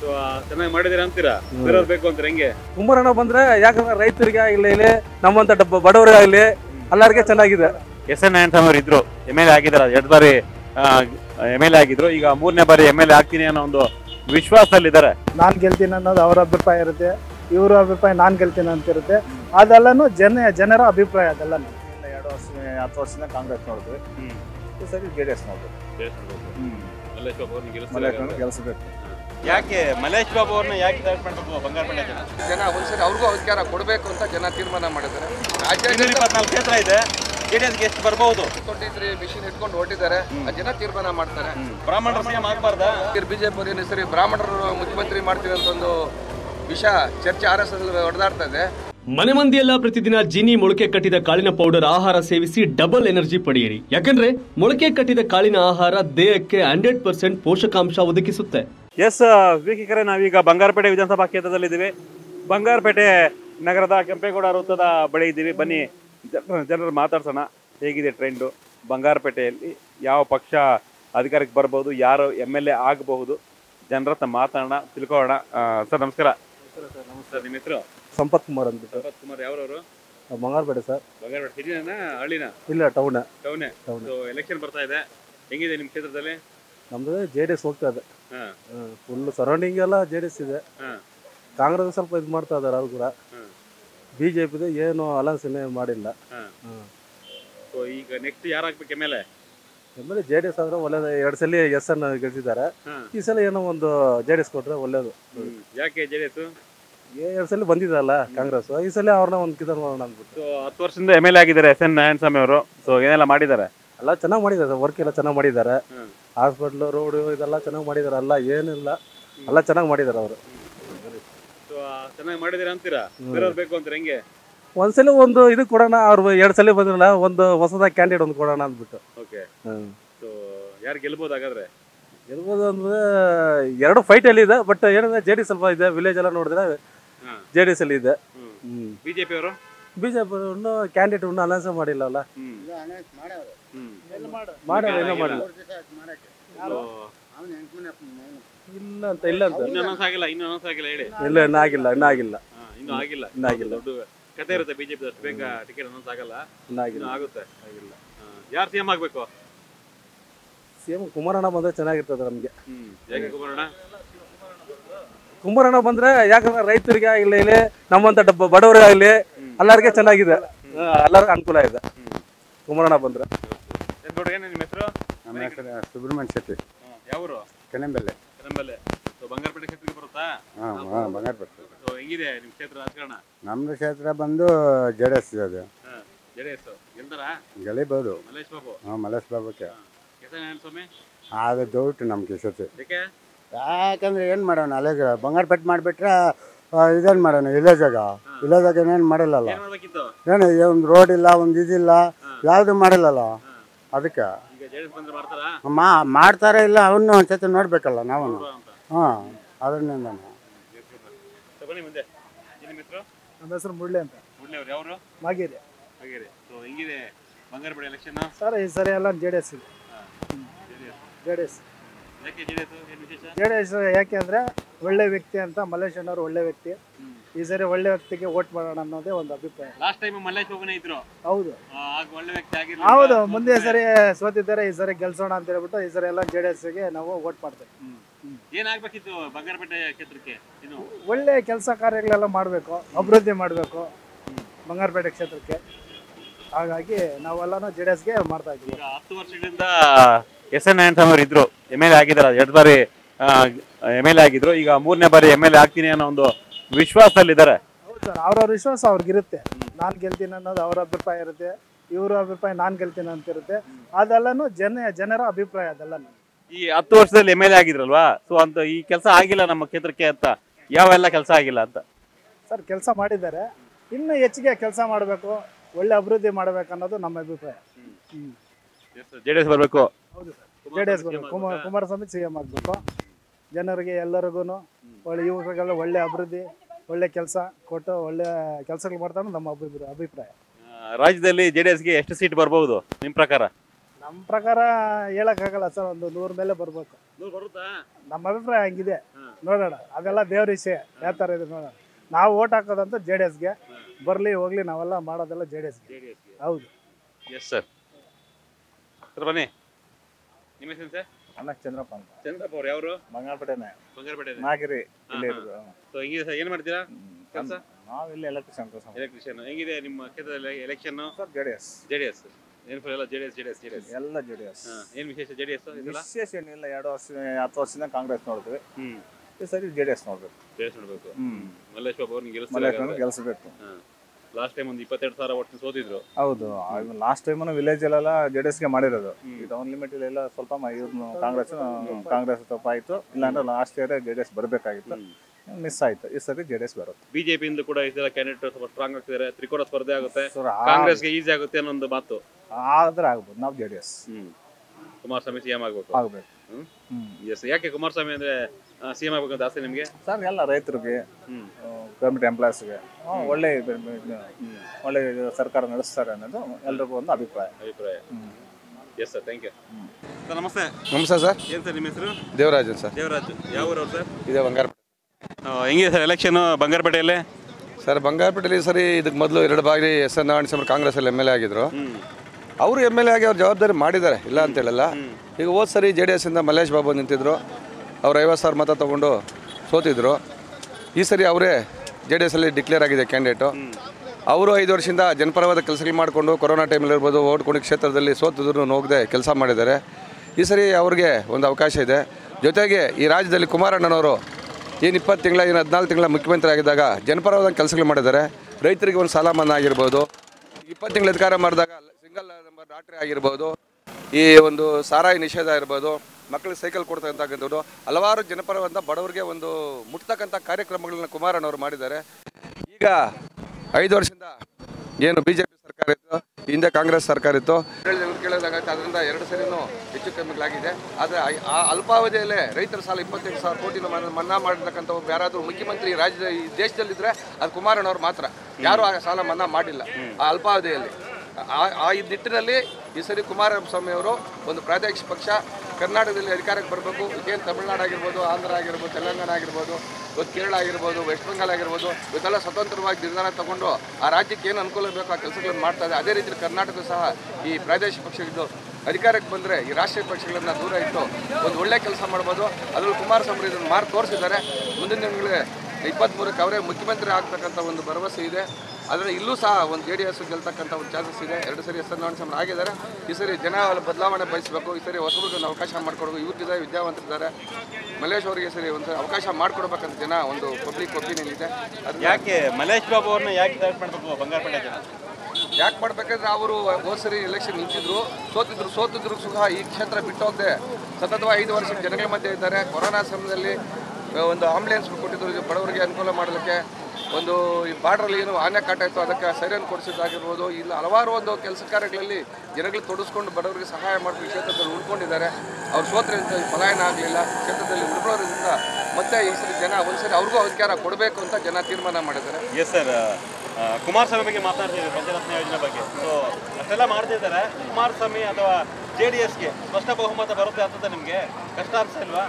ಚೆನ್ನಾಗಿ ಮಾಡಿದೀರಾ ಅಂತೀರಾ? ಬೇರೆಯವ್ರು ಬೇಕು ಅಂತೀರಾ? ಹೆಂಗೆ ಕುಮಾರಣ್ಣ ಬಂದ್ರೆ ಯಾಕಂದ್ರೆ ರೈತರಿಗೆ ಆಗಲಿ ಇಲ್ಲಿ ನಮ್ಮಂತ ಬಡವರಿಗೆ ಆಗಲಿ ಎಲ್ಲರಿಗೆ ಚೆನ್ನಾಗಿದೆ. ಎಸ್ ಎನ್ ನಾರಾಯಣಸ್ವಾಮಿ ಅವರು ಇದ್ರು, MLA ಆಗಿದಾರ, 2 ಬಾರಿ MLA ಆಗಿದ್ರು. ಈಗ 3ನೇ ಬಾರಿ MLA ಆಗ್ತೀನಿ ಅನ್ನೋ ಒಂದು ವಿಶ್ವಾಸದಲ್ಲಿದ್ದಾರೆ. ನಾನು ಗೆಲ್ತೀನಿ ಅನ್ನೋದು ಅವರ ಅಭಿಪ್ರಾಯ ಇರುತ್ತೆ, ಇವರ ಅಭಿಪ್ರಾಯ ನಾನು ಗೆಲ್ತೀನಿ ಅಂತ ಇರುತ್ತೆ. ಅದೆಲ್ಲನೂ ಜನರ ಅಭಿಪ್ರಾಯ. ಅದೆಲ್ಲ 10 ವರ್ಷದಿಂದ ಕಾಂಗ್ರೆಸ್ ನೋಡಿದ್ವಿ, ಈ ಸರಿ JDS ನೋಡ್ಬೇಕು. ಗೆಲ್ಸಬೇಕು. ಯಾಕೆ ಮಲ್ಲೇಶ್ ಬಾಬು ಅವ್ರನ್ನ ಯಾಕೆ ಸೆಲೆಕ್ಟ್ ಮಾಡಬೇಕು? ಬಂಗಾರಪೇಟೆ ಜನ ಒಂದ್ಸರಿ ಅವ್ರಿಗೂ ಅಧಿಕಾರ ಕೊಡಬೇಕು ಅಂತ ಜನ ತೀರ್ಮಾನ ಮಾಡಿದ್ದಾರೆ. 24 ಕ್ಷೇತ್ರ ಇದೆ, JDSಗೆ ಎಷ್ಟು ಬರ್ಬಹುದು? ತೊಟ್ಟಿದ್ರಿ ಮಿಷಿನ್ ಇಟ್ಕೊಂಡು ಹೊಟ್ಟಿದ್ದಾರೆ, ಜನ ತೀರ್ಮಾನ ಮಾಡ್ತಾರೆ. ಬ್ರಾಹ್ಮಣರ CM ಆಗ್ಬಾರ್ದಾ? ಬಿಜೆಪಿ ಏನು ಸರಿ ಬ್ರಾಹ್ಮಣರು ಮುಖ್ಯಮಂತ್ರಿ ಮಾಡ್ತೀವಿ ಅಂತ ಒಂದು ವಿಷಯ ಚರ್ಚೆ RSS ಹೊಡೆದಾಡ್ತಾ ಇದೆ. ಮನೆ ಮಂದಿಯೆಲ್ಲ ಪ್ರತಿದಿನ ಜೀನಿ ಮೊಳಕೆ ಕಟ್ಟಿದ ಕಾಳಿನ ಪೌಡರ್ ಆಹಾರ ಸೇವಿಸಿ ಡಬಲ್ ಎನರ್ಜಿ ಪಡೆಯಿರಿ. ಯಾಕಂದ್ರೆ ಮೊಳಕೆ ಕಟ್ಟಿದ ಕಾಳಿನ ಆಹಾರ ದೇಹಕ್ಕೆ 100% ಪೋಷಕಾಂಶ ಒದಗಿಸುತ್ತೆ. ಎಸ್ ವೀಕ್ಷಕರೇ, ನಾವೀಗ ಬಂಗಾರಪೇಟೆ ವಿಧಾನಸಭಾ ಕ್ಷೇತ್ರದಲ್ಲಿದ್ದೀವಿ. ಬಂಗಾರಪೇಟೆ ನಗರದ ಕೆಂಪೇಗೌಡ ವೃತ್ತದ ಬಳಿ ಇದ್ದೀವಿ. ಬನ್ನಿ ಜನರು ಮಾತಾಡ್ಸೋಣ. ಹೇಗಿದೆ ಟ್ರೆಂಡು ಬಂಗಾರಪೇಟೆಯಲ್ಲಿ? ಯಾವ ಪಕ್ಷ ಅಧಿಕಾರಕ್ಕೆ ಬರ್ಬೋದು? ಯಾರು MLA ಆಗಬಹುದು? ಜನರ ಹತ್ರ ಮಾತಾಡೋಣ, ತಿಳ್ಕೊಳ್ಳೋಣ. ಸರ್ ನಮಸ್ಕಾರ. ನಮಸ್ಕಾರ. ನಿಮ್ಮ ಹೆಸರು? ಸಂಪತ್ ಕುಮಾರ್ ಅಂದ್ಬಿಟ್ಟು. ಸಂಪತ್ ಕುಮಾರ್. ಯಾವ್ರವರು? ಬಂಗಾರಪೇಟೆ ಸರ್. ಬಂಗಾರಪೇಟೆ ಸಿಟಿನಾ ಹಳ್ಳಿನ? ಇಲ್ಲ, ಟೌನ್. ಎಲೆಕ್ಷನ್ ಬರ್ತಾ ಇದೆ, ಹೆಂಗಿದೆ ನಿಮ್ಮ ಕ್ಷೇತ್ರದಲ್ಲಿ? ನಮ್ದು JDS ಹೋಗ್ತಾ ಇದೆ. ಫುಲ್ ಸರೌಂಡಿಂಗ್ ಎಲ್ಲ JDS ಇದೆ. ಕಾಂಗ್ರೆಸ್ ಸ್ವಲ್ಪ ಇದು ಮಾಡ್ತಾ ಇದಾರೆ ಅವ್ರು ಕೂಡ. BJP ಏನು ಆಲೋಚನೆ ಮಾಡಿಲ್ಲ. ಈಗ ನೆಕ್ಸ್ಟ್ ಯಾರು ಆಗ್ಬೇಕು MLA? JDS ಆದ್ರೆ ಒಳ್ಳೇದು. 2 ಸಲ SN ಗೆಲ್ಸಿದ್ದಾರೆ. ಈ ಸಲ ಏನೋ ಒಂದು JDS ಕೊಟ್ರೆ ಒಳ್ಳೇದು. ಯಾಕೆ JDS? 2 ಸಲ ಬಂದಿದ್ದಲ್ಲ ಕಾಂಗ್ರೆಸ್, ಈ ಸಲ ಅವ್ರನ್ನ ಒಂದು ಕಿದನ್ ಮಾಡೋಣ ಅಂದ್ಬಿಟ್ಟು. 10 ವರ್ಷದಿಂದ MLA ಆಗಿದ್ದಾರೆ SN ನಾರಾಯಣಸ್ವಾಮಿ ಅವರು. ಸೊ ಏನೆಲ್ಲ ಮಾಡಿದ್ದಾರೆ? ಎಲ್ಲ ಚೆನ್ನಾಗಿ ಮಾಡಿದ್ದಾರೆ, ವರ್ಕ್ ಎಲ್ಲ ಚೆನ್ನಾಗಿ ಮಾಡಿದ್ದಾರೆ. ಹಾಸ್ಪಿಟ್ಲು, ರೋಡು ಇದೆಲ್ಲ ಚೆನ್ನಾಗಿ ಮಾಡಿದ್ದಾರೆ. ಎಲ್ಲ ಏನಿಲ್ಲ, ಎಲ್ಲ ಚೆನ್ನಾಗಿ ಮಾಡಿದ್ದಾರೆ ಅವರು. ಚೆನ್ನಾಗಿ ಮಾಡಿದೀರಾ ಅಂತೀರಾ? ಬೇರೆಯವ್ರು ಬೇಕು ಅಂತೀರಾ? ಹೆಂಗೆ ಒಂದ್ಸಲ ಒಂದು ಇದು ಕೊಡೋಣ. ಅವ್ರು 2 ಸಲ ಬಂದಿರಲ್ಲ, ಒಂದು ಹೊಸದಾಗಿ ಕ್ಯಾಂಡಿಡೇಟ್ ಒಂದು ಕೊಡೋಣ ಅಂದ್ಬಿಟ್ಟು. ಓಕೆ. ಸೊ ಯಾರು ಗೆಲ್ಬೋದು ಹಾಗಾದ್ರೆ? ಗೆಲ್ಬೋದು ಅಂದ್ರೆ 2 ಫೈಟ್ ಅಲ್ಲಿ ಇದೆ. ಬಟ್ ಏನಂದ್ರೆ JDS ಸ್ವಲ್ಪ ಇದೆ. ವಿಲೇಜ್ ಎಲ್ಲ ನೋಡಿದ್ರೆ JDS ಅಲ್ಲಿ ಇದೆ. ಬಿಜೆಪಿ ಅವರು ಕ್ಯಾಂಡಿಡೇಟ್ ಅನೌನ್ಸ್ ಮಾಡಿಲ್ಲ ಅಲ್ಲ. ಇಲ್ಲ ಅಂತ ಇಲ್ಲ ಅಂತ ಇನ್ನೂ ಅನೌನ್ಸ್ ಆಗಿಲ್ಲ ಹೇಳಿ. ಇಲ್ಲ, ಇನ್ನೂ ಆಗಿಲ್ಲ. ಇನ್ನೂ ಆಗಿಲ್ಲ. ದೊಡ್ಡ ಕತೆ ಇರುತ್ತೆ ಬಿಜೆಪಿ. ಅಷ್ಟು ಬೇಗ ಟಿಕೆಟ್ ಅನೌನ್ಸ್ ಆಗಲ್ಲ, ಇನ್ನೂ ಆಗುತ್ತೆ. ಯಾರು CM ಆಗ್ಬೇಕು? CM ಕುಮಾರಣ್ಣ ಬಂದ್ರೆ ಚೆನ್ನಾಗಿರ್ತದೆ ನಮ್ಗೆ. ಯಾಕೆ ಕುಮಾರಣ್ಣ ಬಂದ್ರೆ ಯಾಕಂದ್ರೆ ರೈತರಿಗೆ ಆಗಲಿ ಇಲ್ಲಿ ನಮ್ಮಂತ ಬಡವರಿಗೆ ಆಗಲಿ ಎಲ್ಲರಿಗೆ ಚೆನ್ನಾಗಿದೆ, ಎಲ್ಲರಿಗೂ ಅನುಕೂಲ ಇದೆ ಕುಮಾರಣ್ಣ ಬಂದ್ರೆ. ನಿಮ್ಮ ಹೆಸರು? ನಮ್ಮ ಹೆಸರು ಸುಬ್ರಹ್ಮಣ್ಯ ಶೆಟ್ಟಿ. ಯಾವರು? ಕೆನೆಂಬೆಲೆ. ಬಂಗಾರಪೇಟೆ ಕ್ಷೇತ್ರಕ್ಕೆ ಬರುತ್ತಾ? ಬಂಗಾರಪೇಟೆ. ಹೆಂಗಿದೆ ನಿಮ್ಮ ಕ್ಷೇತ್ರ ರಾಜಕಾರಣ? ನಮ್ದು ಕ್ಷೇತ್ರ ಬಂದು JDS ಅದು. JDS ಗೆಲ್ತಾರಾ? ಗೆಲ್ಲಿಬಹುದು. ಮಲ್ಲೇಶ್ ಬಾಬು? ಮಲ್ಲೇಶ್ ಬಾಬುಕ್ಕೆ. ಸ್ವಾಮಿ ಅದು ಡೌಟ್ ನಮ್ಗೆ ಸತಿ. ಯಾಕೆ? ಯಾಕಂದ್ರೆ ಏನು ಮಾಡೋಣ, ಅಲ್ಲಿಗೆ ಬಂಗಾರಪೇಟೆ ಮಾಡಿಬಿಟ್ರೆ ಇದೇನು ಮಾಡೋಣ? ವಿಲೇಜಾಗ ಏನೇನು ಮಾಡಿಲ್ಲಲ್ಲ. ಏನು ಒಂದು ರೋಡ್ ಇಲ್ಲ, ಒಂದು ಇದಿಲ್ಲ, ಯಾವುದು ಮಾಡಿಲ್ಲಲ್ಲ. ಅದಕ್ಕೆ ಮಾಡ್ತಾರೆ ಇಲ್ಲ, ಅವನ್ನ ಒಂದ್ಸತಿ ನೋಡ್ಬೇಕಲ್ಲ ನಾವು. ಅದರಿಂದ ನಮ್ಮ ಹೆಸರು ಮುಳ್ಳೆ ಅಂತ. ಮಾಗೇರಿ. ಸರ್ ಈ ಸರಿ ಎಲ್ಲ JDS ಇದೆ. JDS ಯಾಕೆ ಅಂದ್ರೆ ಒಳ್ಳೆ ವ್ಯಕ್ತಿ ಅಂತ. ಮಲ್ಲೇಶ್ ಅಣ್ಣವ್ರು ಒಳ್ಳೆ ವ್ಯಕ್ತಿ. ಈ ಸರಿ ಒಳ್ಳೆ ವ್ಯಕ್ತಿಗೆ ವೋಟ್ ಮಾಡೋಣ ಅನ್ನೋದೇ ಒಂದು ಅಭಿಪ್ರಾಯ. ಲಾಸ್ಟ್ ಟೈಮ್ ಮಲ್ಲೇಶ್ ಬಾಬುನೇ ಇದ್ರು. ಹೌದು ಒಳ್ಳೆ ವ್ಯಕ್ತಿ ಆಗಿದ್ರು. ಹೌದು. ಮುಂದೆ ಸರಿ ಸೋತಿದ್ದಾರೆ, ಈ ಸರಿ ಗೆಲ್ಸೋಣ ಅಂತ ಹೇಳ್ಬಿಟ್ಟು ಈ ಸರಿ ಎಲ್ಲ JDSಗೆ ನಾವು ವೋಟ್ ಮಾಡ್ತೇವೆ. ಏನಾಗಬೇಕಿತ್ತು ಬಂಗಾರಪೇಟೆ ಕ್ಷೇತ್ರಕ್ಕೆ? ಇನ್ನು ಒಳ್ಳೆ ಕೆಲಸ ಕಾರ್ಯಗಳೆಲ್ಲ ಮಾಡಬೇಕು, ಅಭಿವೃದ್ಧಿ ಮಾಡಬೇಕು ಬಂಗಾರಪೇಟೆ ಕ್ಷೇತ್ರಕ್ಕೆ. ಹಾಗಾಗಿ ನಾವೆಲ್ಲನೂ JDSಗೆ ಮಾಡ್ತಾ ಇದ್ದೀವಿ. 10 ವರ್ಷಗಳಿಂದ SN ನಾರಾಯಣಸ್ವಾಮಿ ಅವರು ಇದ್ರು, MLA ಆಗಿದ್ದಾರೆ. 2 ಬಾರಿ MLA ಆಗಿದ್ರು. ಈಗ 3ನೇ ಬಾರಿ MLA ಆಗ್ತೀನಿ ಅನ್ನೋ ಒಂದು ವಿಶ್ವಾಸದಲ್ಲಿದ್ದಾರೆ. ಹೌದು ಸರ್, ಅವ್ರವ್ರ ವಿಶ್ವಾಸ ಅವ್ರಿಗಿರುತ್ತೆ. ನಾನು ಗೆಲ್ತೀನಿ ಅನ್ನೋದು ಅವರ ಅಭಿಪ್ರಾಯ ಇರುತ್ತೆ, ಇವರ ಅಭಿಪ್ರಾಯ ನಾನು ಗೆಲ್ತೀನಿ ಅಂತ ಇರುತ್ತೆ. ಅದೆಲ್ಲನೂ ಜನರ ಅಭಿಪ್ರಾಯ. ಅದೆಲ್ಲ ಈ 10 ವರ್ಷದಲ್ಲಿ MLA ಆಗಿದ್ರಲ್ವಾ, ಸೊ ಅಂತ ಈ ಕೆಲಸ ಆಗಿಲ್ಲ ನಮ್ಮ ಕ್ಷೇತ್ರಕ್ಕೆ ಅಂತ ಯಾವೆಲ್ಲ ಕೆಲಸ ಆಗಿಲ್ಲ ಅಂತ? ಸರ್ ಕೆಲಸ ಮಾಡಿದ್ದಾರೆ, ಇನ್ನು ಹೆಚ್ಚಿಗೆ ಕೆಲಸ ಮಾಡಬೇಕು, ಒಳ್ಳೆ ಅಭಿವೃದ್ಧಿ ಮಾಡಬೇಕು ಅನ್ನೋದು ನಮ್ಮ ಅಭಿಪ್ರಾಯ. JDS ಬರಬೇಕು. ಹೌದು ಸರ್, JDS ಬರಬೇಕು. ಕುಮಾರಸ್ವಾಮಿ CM ಆಗಬೇಕು. ಜನರಿಗೆ ಎಲ್ಲರಿಗೂ ಒಳ್ಳೆ ಯುವಕರಿಗೆಲ್ಲ ಒಳ್ಳೆ ಅಭಿವೃದ್ಧಿ, ಒಳ್ಳೆ ಕೆಲಸ ಕೊಟ್ಟು ಒಳ್ಳೆ ಕೆಲಸಗಳು ಮಾಡ್ತಾರೆ ನಮ್ಮ ಅಭಿಪ್ರಾಯ. ರಾಜ್ಯದಲ್ಲಿ JDSಗೆ ಎಷ್ಟು ಸೀಟ್ ಬರಬಹುದು ನಿಮ್ಮ ಪ್ರಕಾರ? ನಮ್ಮ ಪ್ರಕಾರ ಹೇಳೋಕ್ಕಾಗಲ್ಲ ಸರ್, ಒಂದು 100 ಮೇಲೆ ಬರಬೇಕು. ಬರುತ್ತಾ? ನಮ್ಮ ಅಭಿಪ್ರಾಯ ಹಂಗಿದೆ. ನೋಡೋಣ, ಅದೆಲ್ಲ ದೇವ್ರ ವಿಷಯ ಯಾವ ಥರ ಇದೆ ನೋಡೋಣ. ನಾವು ಓಟ್ ಹಾಕೋದಂತ JDSಗೆ, ಬರಲಿ ಹೋಗ್ಲಿ ನಾವೆಲ್ಲ ಮಾಡೋದೆಲ್ಲ JDSಗೆ. ಹೌದು. Yes sir. ಸರ್ ಬನ್ನಿ, ನಿಮ್ಮ ಹೆಸರು ಸರ್? ಚಂದ್ರಪ್ಪ ಅಂತ. ಚಂದ್ರಪ್ಪ ಅವ್ರು ಯಾವರು? ಬಂಗಾರಪೇಟೆನೆ. ಬಂಗಾರಪೇಟೆ. ನಾಗಿರಿ ಇಲ್ಲೇ ಇರೋದು. ಸೊ ಹೆಂಗಿದೆ ಸರ್, ಏನು ಮಾಡ್ತೀರಾ ಕೆಲಸ? ನಾವು ಇಲ್ಲಿ ಎಲೆಕ್ಟ್ರಿಷಿಯನ್ ಕೆಲಸ. ಎಲೆಕ್ಟ್ರಿಷಿಯನ್. ಹೆಂಗಿದೆ ನಿಮ್ಮ ಕ್ಷೇತ್ರದಲ್ಲಿ ಎಲೆಕ್ಷನ್? Sir JDS. JDS ಏನು ಎಲ್ಲ JDS ಎಲ್ಲ JDS. ಏನು ವಿಶೇಷ JDS? ವಿಶೇಷ ಏನಿಲ್ಲ, 2 ವರ್ಷ 10 ವರ್ಷದಿಂದ ಕಾಂಗ್ರೆಸ್ ನೋಡಿದ್ವಿ. ಈ ಸರಿ JDS ನೋಡ್ಬೇಕು. JDS ನೋಡ್ಬೇಕು. ಮಲ್ಲೇಶ್ ಬಾಬು ಅವ್ರನ್ನ ಗೆಲ್ಲಿಸಬೇಕು. ಲಾಸ್ಟ್ ಟೈಮ್ ಒಂದು 22,000 ಒಟ್ಟು ಸೋತಿದ್ರು. ಹೌದು, ಲಾಸ್ಟ್ ಟೈಮ್ ವಿಲೇಜ್ ಅಲ್ಲೆಲ್ಲ JDSಗೆ ಮಾಡಿರೋದು. ಇದು ಟೌನ್ ಲಿಮಿಟ್ ಎಲ್ಲ ಸ್ವಲ್ಪ ಇವ್ರನ್ನು ಕಾಂಗ್ರೆಸ್ ತಪ್ಪ ಆಯ್ತು. ಇಲ್ಲಾಂದ್ರೆ ಲಾಸ್ಟ್ ಇಯರ್ JDS ಬರಬೇಕಾಗಿತ್ತು, ಮಿಸ್ ಆಯ್ತು. ಈ ಸರಿ JDS ಬರುತ್ತೆ. ಬಿಜೆಪಿಯಿಂದ ಕೂಡ ಇದೆಲ್ಲ ಕ್ಯಾಂಡಿಡೇಟ್ ಸ್ವಲ್ಪ ಸ್ಟ್ರಾಂಗ್ ಆಗ್ತಿದ್ದಾರೆ. ತ್ರಿಕೋನ ಸ್ಪರ್ಧೆ ಆಗುತ್ತೆ, ಕಾಂಗ್ರೆಸ್ಗೆ ಈಸಿ ಆಗುತ್ತೆ ಅನ್ನೋ ಮಾತು. ಆದ್ರೆ ಆಗ್ಬೋದು. ನಾವು JDS. ಕುಮಾರಸ್ವಾಮಿ ಸಿಎಂ ಆಗ್ಬೇಕು. ಎಸ್. ಯಾಕೆ ಕುಮಾರಸ್ವಾಮಿ ಅಂದ್ರೆ ಸಿಎಂ ಆಗ್ಬೇಕಂತ ಆಸೆ ನಿಮ್ಗೆ? ಸರ್ ಎಲ್ಲ ರೈತರಿಗೆ, ಗೌರ್ಮೆಂಟ್ ಎಂಪ್ಲಾಯ್ಸ್ಗೆ ಒಳ್ಳೆ ಸರ್ಕಾರ ನಡೆಸ್ತಾರೆ ಅನ್ನೋದು ಎಲ್ರಿಗೂ ಒಂದು ಅಭಿಪ್ರಾಯ. Yes sir, thank you sir. ನಮಸ್ತೆ. ನಮಸ್ತೆ ಸರ್. ಏನು ಸರ್ ನಿಮ್ಮ ಹೆಸರು? ದೇವರಾಜನ್ ಸರ್. ದೇವರಾಜ್. ಯಾವ ಊರವ್ರು ಸರ್? ಇದೆ ಬಂಗಾರಪೇಟೆ. ಹೆಂಗಿದೆ ಸರ್ ಎಲೆಕ್ಷನ್ ಬಂಗಾರಪೇಟೆಯಲ್ಲಿ? ಸರ್ ಬಂಗಾರಪೇಟೆಯಲ್ಲಿ ಸರಿ ಇದಕ್ಕೆ ಮೊದಲು 2 ಬಾರಿ SN ನಾರಾಯಣಸ್ವಾಮಿ ಕಾಂಗ್ರೆಸ್ಸಲ್ಲಿ MLA ಆಗಿದ್ರು. ಅವರು MLA ಆಗಿ ಅವ್ರ ಜವಾಬ್ದಾರಿ ಮಾಡಿದ್ದಾರೆ, ಇಲ್ಲ ಅಂತ ಹೇಳಲ್ಲ. ಈಗ ಹೋದ ಸರಿ JDS ಇಂದ ಮಲ್ಲೇಶ್ ಬಾಬು ನಿಂತಿದ್ರು. ಅವ್ರು 50,000 ಮತ ತೊಗೊಂಡು ಸೋತಿದ್ರು. ಈ ಸರಿ ಅವರೇ JDS ಅಲ್ಲಿ ಡಿಕ್ಲೇರ್ ಆಗಿದೆ ಕ್ಯಾಂಡಿಡೇಟು. ಅವರು 5 ವರ್ಷದಿಂದ ಜನಪರವಾದ ಕೆಲಸಗಳು ಮಾಡಿಕೊಂಡು ಕೊರೋನಾ ಟೈಮಲ್ಲಿ ಇರ್ಬೋದು, ಓಟ್ಕೊಂಡು ಕ್ಷೇತ್ರದಲ್ಲಿ ಸೋತಿದ್ರು ಹೋಗದೆ ಕೆಲಸ ಮಾಡಿದ್ದಾರೆ. ಈ ಸರಿ ಅವ್ರಿಗೆ ಒಂದು ಅವಕಾಶ ಇದೆ. ಜೊತೆಗೆ ಈ ರಾಜ್ಯದಲ್ಲಿ ಕುಮಾರಣ್ಣನವರು ಏನು 20 ತಿಂಗಳ 14 ತಿಂಗಳ ಮುಖ್ಯಮಂತ್ರಿ ಆಗಿದ್ದಾಗ ಜನಪರವಾದ ಕೆಲಸಗಳು ಮಾಡಿದ್ದಾರೆ. ರೈತರಿಗೆ ಒಂದು ಸಾಲ ಮನ್ನಾ ಆಗಿರ್ಬೋದು, 20 ತಿಂಗಳ ಅಧಿಕಾರ ಮಾಡಿದಾಗ ಸಿಂಗಲ್ ನಂಬರ್ ಲಾಟ್ರಿ ಆಗಿರ್ಬೋದು, ಈ ಒಂದು ಸಾರಾಯಿ ನಿಷೇಧ ಇರ್ಬೋದು, ಮಕ್ಕಳಿಗೆ ಸೈಕಲ್ ಕೊಡ್ತಕ್ಕಂಥದ್ದು, ಹಲವಾರು ಜನಪರವಾದ ಬಡವರಿಗೆ ಒಂದು ಮುಟ್ತಕ್ಕಂಥ ಕಾರ್ಯಕ್ರಮಗಳನ್ನ ಕುಮಾರಣ್ಣವರು ಮಾಡಿದ್ದಾರೆ. ಈಗ 5 ವರ್ಷದಿಂದ ಏನು BJP ಸರ್ಕಾರ ಇತ್ತು, ಹಿಂದೆ ಕಾಂಗ್ರೆಸ್ ಸರ್ಕಾರ ಇತ್ತು, ಕೇಳೋದಾಗುತ್ತೆ. ಅದರಿಂದ 2 ಸರಿನೂ ಹೆಚ್ಚು ಕಮ್ಮಿಗಳಾಗಿದೆ. ಆದರೆ ಆ ಅಲ್ಪಾವಧಿಯಲ್ಲೇ ರೈತರ ಸಾಲ 25,000 ಕೋಟಿ ಮನ್ನಾ ಮಾಡಿರ್ತಕ್ಕಂಥ ಒಬ್ಬ ಯಾರಾದರೂ ಮುಖ್ಯಮಂತ್ರಿ ರಾಜ್ಯದ ಈ ದೇಶದಲ್ಲಿದ್ದರೆ ಅದು ಕುಮಾರಣ್ಣವ್ರು ಮಾತ್ರ. ಯಾರೂ ಆ ಸಾಲ ಮನ್ನಾ ಮಾಡಿಲ್ಲ ಆ ಅಲ್ಪಾವಧಿಯಲ್ಲಿ. ಆ ನಿಟ್ಟಿನಲ್ಲಿ ಈ ಸರಿ ಕುಮಾರಸ್ವಾಮಿ ಅವರು ಒಂದು ಪ್ರಾದೇಶಿಕ ಪಕ್ಷ ಕರ್ನಾಟಕದಲ್ಲಿ ಅಧಿಕಾರಕ್ಕೆ ಬರಬೇಕು. ಏನು ತಮಿಳುನಾಡು ಆಗಿರ್ಬೋದು, ಆಂಧ್ರ ಆಗಿರ್ಬೋದು, ತೆಲಂಗಾಣ ಆಗಿರ್ಬೋದು, ಇವತ್ತು ಕೇರಳ ಆಗಿರ್ಬೋದು, ವೆಸ್ಟ್ ಬೆಂಗಾಲ್ ಆಗಿರ್ಬೋದು, ಇವತ್ತೆಲ್ಲ ಸ್ವತಂತ್ರವಾಗಿ ನಿರ್ಧಾರ ತಗೊಂಡು ಆ ರಾಜ್ಯಕ್ಕೆ ಏನು ಅನುಕೂಲ ಬೇಕು ಆ ಕೆಲಸಗಳನ್ನು ಮಾಡ್ತಾ ಇದೆ. ಅದೇ ರೀತಿ ಕರ್ನಾಟಕ ಸಹ ಈ ಪ್ರಾದೇಶಿಕ ಪಕ್ಷ ಇದ್ದು ಅಧಿಕಾರಕ್ಕೆ ಬಂದರೆ ಈ ರಾಷ್ಟ್ರೀಯ ಪಕ್ಷಗಳನ್ನು ದೂರ ಇಟ್ಟು ಒಂದು ಒಳ್ಳೆ ಕೆಲಸ ಮಾಡ್ಬೋದು. ಅದರಲ್ಲಿ ಕುಮಾರಸ್ವಾಮಿ ಇದನ್ನು ಮಾಡಿ ತೋರಿಸಿದ್ದಾರೆ. ಮುಂದಿನ ದಿನಗಳಿಗೆ 23ಕ್ಕೆ ಅವರೇ ಮುಖ್ಯಮಂತ್ರಿ ಆಗ್ತಕ್ಕಂಥ ಒಂದು ಭರವಸೆ ಇದೆ. ಆದರೆ ಇಲ್ಲೂ ಸಹ ಒಂದು JDS ಗೆಲ್ತಕ್ಕಂಥ ಒಂದು ಚಾನ್ಸಸ್ ಇದೆ. 2 ಸರಿ SN ನಾರಾಯಣಸ್ವಾಮಿ ಆಗಿದ್ದಾರೆ. ಈ ಸರಿ ಜನ ಬದಲಾವಣೆ ಬಯಸಬೇಕು. ಈ ಸರಿ ಹೊಸಬ್ರಿಗೆ ಒಂದು ಅವಕಾಶ ಮಾಡಿಕೊಡ್ಬೇಕು. ಇವ್ರಿದ್ದಾರೆ, ವಿದ್ಯಾವಂತರಿದ್ದಾರೆ. ಮಲ್ಲೇಶ್ ಅವರಿಗೆ ಸರಿ ಒಂದು ಅವಕಾಶ ಮಾಡಿಕೊಡ್ಬೇಕಂತ ಜನ ಒಂದು ಪಬ್ಲಿಕ್ ಒಪಿನಿಯನ್ ಇದೆ. ಅದು ಯಾಕೆ ಮಲ್ಲೇಶ್ ಬಾಬು ಅವ್ರನ್ನ ಯಾಕೆ ಸೆಲೆಕ್ಟ್ ಮಾಡಬೇಕು ಬಂಗಾರಪೇಟೆ ಜನ? ಯಾಕೆ ಮಾಡಬೇಕಂದ್ರೆ ಅವರು ಹೋದ ಸರಿ ಎಲೆಕ್ಷನ್ ನಿಂತಿದ್ರು, ಸೋತಿದ್ರು ಸಹ ಈ ಕ್ಷೇತ್ರ ಬಿಟ್ಟು ಹೋಗದೆ ಸತತವಾಗಿ 5 ವರ್ಷ ಜನಗಳ ಮಧ್ಯೆ ಇದ್ದಾರೆ. ಕೊರೋನಾ ಸಮಯದಲ್ಲಿ ಒಂದು ಆಂಬುಲೆನ್ಸ್ ಕೊಟ್ಟಿದ್ರು ಬಡವರಿಗೆ ಅನುಕೂಲ ಮಾಡಲಿಕ್ಕೆ. ಒಂದು ಈ ಬಾರ್ಡ್ರಲ್ಲಿ ಏನು ಆನೆ ಕಾಟ ಇತ್ತು ಅದಕ್ಕೆ ಸೈರನ್ ಕೊಡಿಸಿದ್ದಾಗಿರ್ಬೋದು, ಇಲ್ಲ ಹಲವಾರು ಒಂದು ಕೆಲಸ ಕಾರ್ಯಗಳಲ್ಲಿ ಜನಗಳು ತೊಡಗಿಸ್ಕೊಂಡು ಬಡವರಿಗೆ ಸಹಾಯ ಮಾಡಬೇಕು. ಕ್ಷೇತ್ರದಲ್ಲಿ ಉಳ್ಕೊಂಡಿದ್ದಾರೆ. ಅವ್ರು ಸೋತ್ರಿಂದ ಪಲಾಯನ ಆಗಲಿಲ್ಲ. ಕ್ಷೇತ್ರದಲ್ಲಿ ಉಳ್ಕೊಳ್ಳೋದ್ರಿಂದ ಮತ್ತೆ ಈ ಸರಿ ಜನ ಒಂದ್ಸರಿ ಅವ್ರಿಗೂ ಅಧಿಕಾರ ಕೊಡಬೇಕು ಅಂತ ಜನ ತೀರ್ಮಾನ ಮಾಡಿದ್ದಾರೆ. Yes sir. ಕುಮಾರಸ್ವಾಮಿ ಬಗ್ಗೆ ಮಾತಾಡ್ತಿದ್ದೀವಿ, ಪಂಚರತ್ನ ಯೋಜನೆ ಬಗ್ಗೆ. ಸೊ ಅಷ್ಟೆಲ್ಲ ಮಾಡ್ತಿದ್ದಾರೆ. ಕುಮಾರಸ್ವಾಮಿ ಅಥವಾ JDSಗೆ ಸ್ಪಷ್ಟ ಬಹುಮತ ಬರುತ್ತೆ ಅಂತ ನಿಮಗೆ ಕಷ್ಟ ಅನ್ಸಿಲ್ವಾ?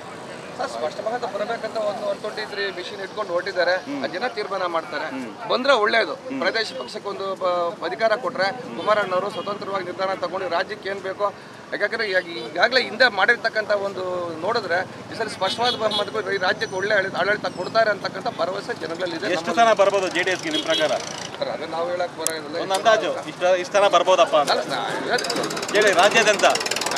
ಸರ್ ಸ್ಪಷ್ಟ ಬಹುಮತ ಬರಬೇಕಂತ ಒಂದು 123 ಮಿಷಿನ್ ಇಟ್ಕೊಂಡು ಹೊರಟಿದ್ದಾರೆ. ಆ ಜನ ತೀರ್ಮಾನ ಮಾಡ್ತಾರೆ. ಬಂದ್ರೆ ಒಳ್ಳೇದು. ಪ್ರಾದೇಶಿಕ ಪಕ್ಷಕ್ಕೆ ಒಂದು ಅಧಿಕಾರ ಕೊಟ್ಟರೆ ಕುಮಾರಣ್ಣವರು ಸ್ವತಂತ್ರವಾಗಿ ನಿರ್ಧಾರ ತಗೊಂಡು ರಾಜ್ಯಕ್ಕೆ ಏನು ಬೇಕೋ, ಯಾಕಂದರೆ ಈಗಾಗಲೇ ಹಿಂದೆ ಮಾಡಿರ್ತಕ್ಕಂಥ ಒಂದು ನೋಡಿದ್ರೆ ಈ ಸರಿ ಸ್ಪಷ್ಟವಾದ ಬಹುಮತ ಈ ರಾಜ್ಯಕ್ಕೆ ಒಳ್ಳೆ ಆಡಳಿತ ಕೊಡ್ತಾರೆ ಅಂತಕ್ಕಂಥ ಭರವಸೆ ಜನಗಳಲ್ಲಿದೆ. ಎಷ್ಟು ಸ್ಥಾನ ಬರ್ಬೋದು JDSಗೆ ನಿಮ್ಮ ಪ್ರಕಾರ? ಸರ್ ಅದನ್ನು ನಾವು ಹೇಳಕ್ಕೆ ಬರೋದಿಲ್ಲ. ಒಂದು ಅಂದಾಜು ಇಷ್ಟು ಸ್ಥಾನ ಬರ್ಬೋದಪ್ಪ ಅಂತ ರಾಜ್ಯಾದ್ಯಂತ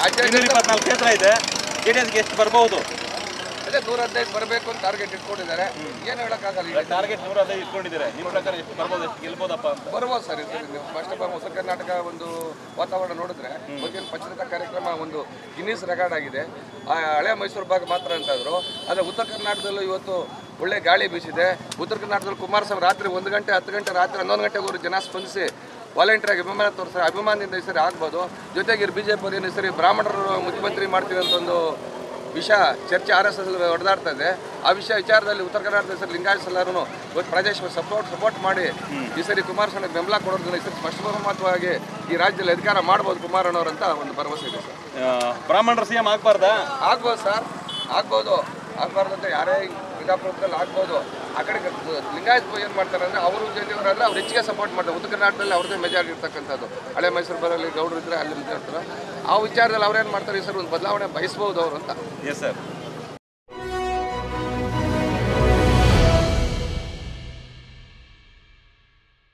224 ಕ್ಷೇತ್ರ ಇದೆ. JDSಗೆ ಎಷ್ಟು ಬರ್ಬೋದು? ಅದೇ 115 ಬರಬೇಕು ಅಂತ ಟಾರ್ಗೆಟ್ ಇಟ್ಕೊಂಡಿದ್ದಾರೆ. ಏನು ಹೇಳೋಕ್ಕಾಗಲ್ಲ. ಟಾರ್ಗೆಟ್ 115 ಇಟ್ಕೊಂಡಿದ್ದಾರೆ. ನಿಮ್ಮ ಪ್ರಕಾರ ಎಷ್ಟು ಬರ್ಬೋದು, ಎಷ್ಟು ಗೆಲ್ಬೋದಪ್ಪ ಅಂತ? ಬರ್ಬೋದು ಸರ್. ಫಸ್ಟ್ ಆಫ್ ಆಲ್ ಉತ್ತರ ಕರ್ನಾಟಕ ಒಂದು ವಾತಾವರಣ ನೋಡಿದ್ರೆ ಬಗ್ಗೆ ಪಂಚರತ್ನ ಕಾರ್ಯಕ್ರಮ ಒಂದು ಗಿನ್ನಿಸ್ ರೆಕಾರ್ಡ್ ಆಗಿದೆ. ಹಳೆ ಮೈಸೂರು ಭಾಗ ಮಾತ್ರ ಅಂತಾದ್ರು. ಆದರೆ ಉತ್ತರ ಕರ್ನಾಟಕದಲ್ಲೂ ಇವತ್ತು ಒಳ್ಳೆ ಗಾಳಿ ಬೀಸಿದೆ. ಉತ್ತರ ಕರ್ನಾಟಕದಲ್ಲಿ ಕುಮಾರಸ್ವಾಮಿ ರಾತ್ರಿ 1 ಗಂಟೆ 10 ಗಂಟೆ ರಾತ್ರಿ 11 ಗಂಟೆವರೆಗೂ ಜನ ಸ್ಪಂದಿಸಿ ವಾಲಂಟಿಯರಾಗಿ ಅಭಿಮಾನ ತೋರಿಸ್ತಾರೆ. ಅಭಿಮಾನದಿಂದ ಈ ಸರಿ ಆಗ್ಬೋದು. ಜೊತೆಗೆ BJP ಅವರು ಏನು ಸರಿ ಬ್ರಾಹ್ಮಣರು ಮುಖ್ಯಮಂತ್ರಿ ಮಾಡ್ತೀವಿ ಅಂತ ಒಂದು ವಿಷಯ ಚರ್ಚೆ RSS ಹೊಡೆದಾಡ್ತಾ ಇದೆ. ಆ ವಿಚಾರದಲ್ಲಿ ಉತ್ತರ ಕರ್ನಾಟಕದ ಸರ್ ಲಿಂಗಾಯತ್ಸ್ ಎಲ್ಲರೂ ಪ್ರದೇಶ ಸಪೋರ್ಟ್ ಮಾಡಿ ಈ ಸರಿ ಕುಮಾರಸ್ವಾಮಿ ಬೆಂಬಲ ಕೊಡೋದ್ರಿಂದ ಈ ಸರಿ ಸ್ಪಷ್ಟ ಬಹುಮತವಾಗಿ ಈ ರಾಜ್ಯದಲ್ಲಿ ಅಧಿಕಾರ ಮಾಡ್ಬೋದು ಕುಮಾರಣ್ಣವ್ರಂತ ಒಂದು ಭರವಸೆ ಇದೆ ಸರ್. ಬ್ರಾಹ್ಮಣರ CM ಆಗ್ಬಾರ್ದಾ? ಆಗ್ಬೋದು ಸರ್, ಆಗ್ಬೋದು. ಆಗ್ಬಾರ್ದಂತ ಯಾರೇ ಬಿಜಾಪುರದಲ್ಲಿ ಆಗ್ಬೋದು. ಆ ಕಡೆ ಲಿಂಗಾಯತ್ ಏನು ಮಾಡ್ತಾರೆ ಅಂದರೆ ಅವರು ಜೊತೆಯವರಾದ್ರೆ ಅವ್ರು ಹೆಚ್ಚಿಗೆ ಸಪೋರ್ಟ್ ಮಾಡ್ತಾರೆ. ಉತ್ತರ ಕರ್ನಾಟಕದಲ್ಲಿ ಅವ್ರದ್ದೇ ಮೆಜಾರಿಟಿ ಇರ್ತಕ್ಕಂಥದ್ದು. ಹಳೆ ಮೈಸೂರು ಬರಲ್ಲಿ ಗೌಡರು ಇದ್ದರೆ ಅಲ್ಲಿ ಇರ್ತಾರೆ. ಆ ವಿಚಾರದಲ್ಲಿ ಅವ್ರೇನು ಮಾಡ್ತಾರೆ ಈ ಸರ್ ಒಂದು ಬದಲಾವಣೆ ಬಯಸ್ಬೋದು ಅವರು ಅಂತ. Yes sir.